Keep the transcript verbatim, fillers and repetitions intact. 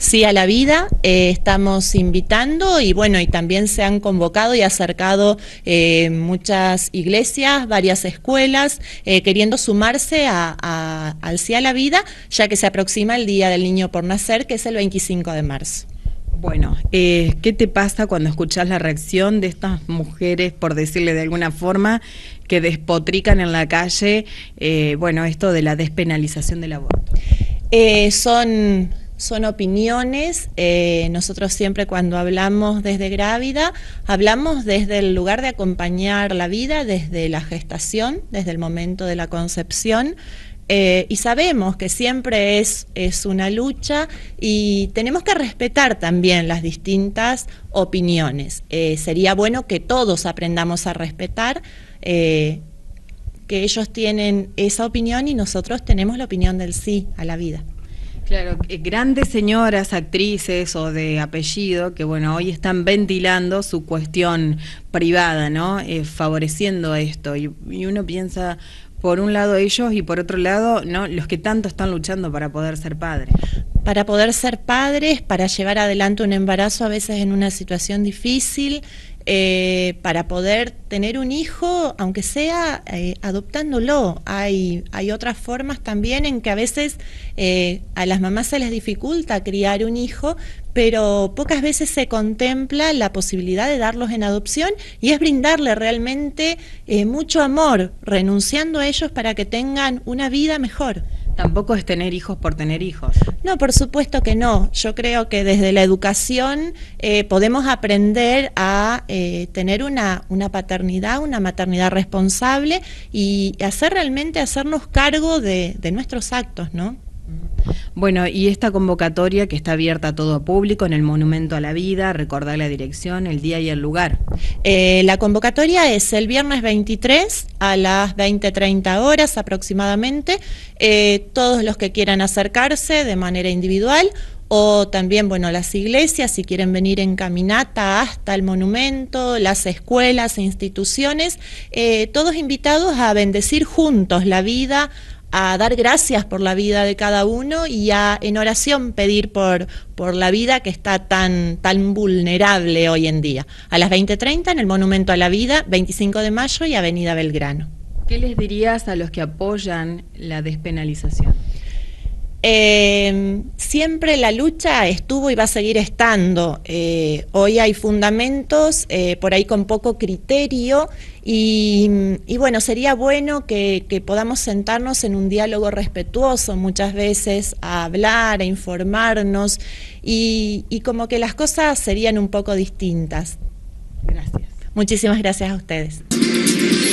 Sí a la vida, eh, estamos invitando y bueno, y también se han convocado y acercado eh, muchas iglesias, varias escuelas, eh, queriendo sumarse a, a, al Sí a la Vida, ya que se aproxima el Día del Niño por Nacer, que es el veinticinco de marzo. Bueno, eh, ¿qué te pasa cuando escuchás la reacción de estas mujeres, por decirle de alguna forma, que despotrican en la calle, eh, bueno, esto de la despenalización del aborto? Eh, son, son opiniones, eh, nosotros siempre cuando hablamos desde Grávida, hablamos desde el lugar de acompañar la vida, desde la gestación, desde el momento de la concepción. Eh, y sabemos que siempre es, es una lucha y tenemos que respetar también las distintas opiniones. Eh, sería bueno que todos aprendamos a respetar eh, que ellos tienen esa opinión y nosotros tenemos la opinión del sí a la vida. Claro, eh, grandes señoras, actrices o de apellido que bueno, hoy están ventilando su cuestión privada, ¿no? Eh, favoreciendo esto y, y uno piensa, por un lado ellos y por otro lado, ¿no?, los que tanto están luchando para poder ser padres. Para poder ser padres, para llevar adelante un embarazo a veces en una situación difícil, eh, para poder tener un hijo, aunque sea eh, adoptándolo. Hay, hay otras formas también en que a veces eh, a las mamás se les dificulta criar un hijo, pero pocas veces se contempla la posibilidad de darlos en adopción y es brindarle realmente eh, mucho amor, renunciando a ellos para que tengan una vida mejor. Tampoco es tener hijos por tener hijos. No, por supuesto que no. Yo creo que desde la educación eh, podemos aprender a eh, tener una, una paternidad, una maternidad responsable y hacer realmente hacernos cargo de, de nuestros actos, ¿no? Bueno, y esta convocatoria que está abierta a todo público en el Monumento a la Vida, recordar la dirección, el día y el lugar. Eh, la convocatoria es el viernes veintitrés a las veinte treinta horas aproximadamente. Eh, todos los que quieran acercarse de manera individual o también, bueno, las iglesias, si quieren venir en caminata hasta el monumento, las escuelas e instituciones, eh, todos invitados a bendecir juntos la vida, a dar gracias por la vida de cada uno y a en oración pedir por, por la vida que está tan, tan vulnerable hoy en día. A las veinte treinta en el Monumento a la Vida, veinticinco de mayo y Avenida Belgrano. ¿Qué les dirías a los que apoyan la despenalización? Eh, siempre la lucha estuvo y va a seguir estando. Eh, hoy hay fundamentos, eh, por ahí con poco criterio, y, y bueno, sería bueno que, que podamos sentarnos en un diálogo respetuoso muchas veces, a hablar, a informarnos, y, y como que las cosas serían un poco distintas. Gracias. Muchísimas gracias a ustedes.